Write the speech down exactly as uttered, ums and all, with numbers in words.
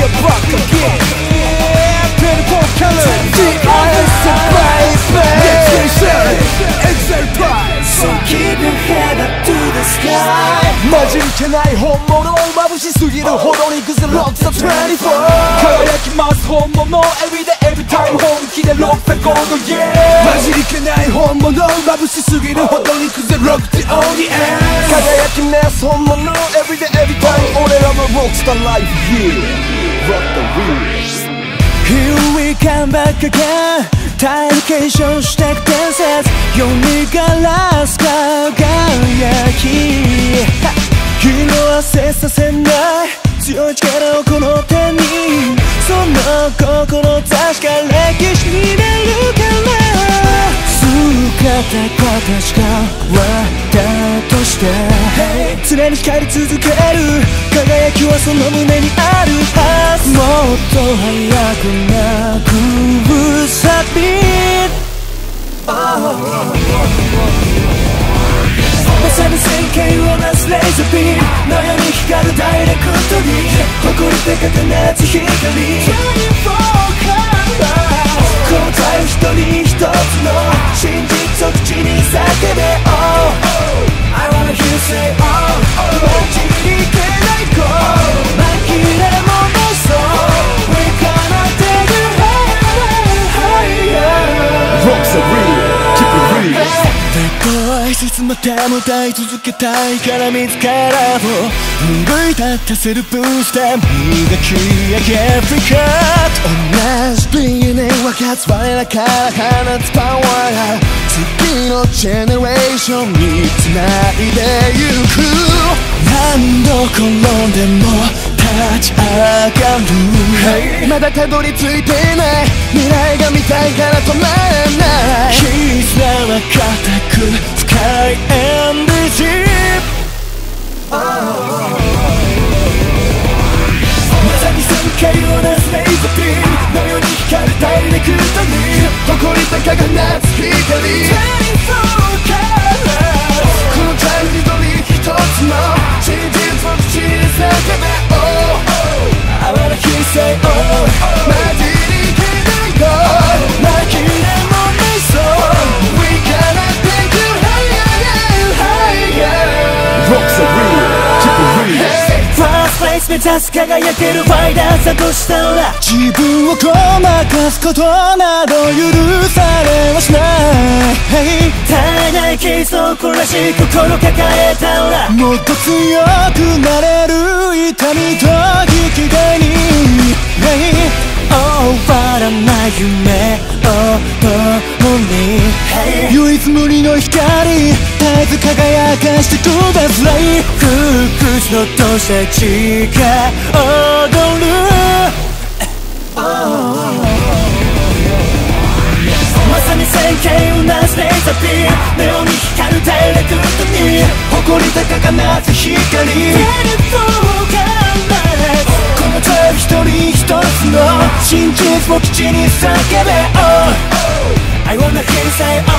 we're back again. Yeah, beautiful color. The eyes of baby. Let's get started. Exile time. So keep your head up to the sky. 混じりけない本物眩しすぎるほどに Cause it looks so twenty-four 輝きます本物 Everyday every time 本気でロックゴールド Yeah 混じりけない本物眩しすぎるほどに Cause it looks the only end 輝きます本物 Everyday every time 俺らの Rockstar life Yeah Rock the wheels Here we come back again 体験してく伝説よみがらす輝き色あせさせない強い力をこの手にその心確か歴史になるから姿形がわだとして常に光り続ける輝きはその胸にあるはずもっと速くなくサビまさに線形をなすレーザービームのように光るダイレクトに誇り高くなつ光このタイム一人一つの真実を口に叫べ Oh I wanna hear you say Oh 混じりけない子紛れもないそう We gonna take it higher Rocks are real Keep it real いついつまでも歌い続けたいから自らを奮い立たせるブースで磨き上げ Freak out 同じ ディーエヌエー 分かつ我らから放つパワー次のジェネレーションにつないでゆく何度転んでも立ち上がる、hey、まだたどり着いてない未来が見たいから止まらない絆は固く深い and deep、oh、まさに線形をなすレーザービームのように光るダイレクトに誇り高がなつ光このタイムにどり一つの真実を口に叫べ Oh I wanna hear you say Oh 混じりけない子紛れもないそう We gonna take you higher higher Rocks are real Keep it real First place 目指す輝けるファイターさとしたら自分をごまかすことなど許されはしない、hey、絶えない傷をこらし心抱えたらもっと強くなれる痛みと生きがいに、hey、終わらない夢を共に、hey、唯一無二の光絶えず輝かしてください不屈のとした血が踊る、oh、まさに線形をなすレーザービームのように光るダイレクトに誇り高かなつ光このタイム一人一つの真実を口に叫べ Oh I wanna hear you say Oh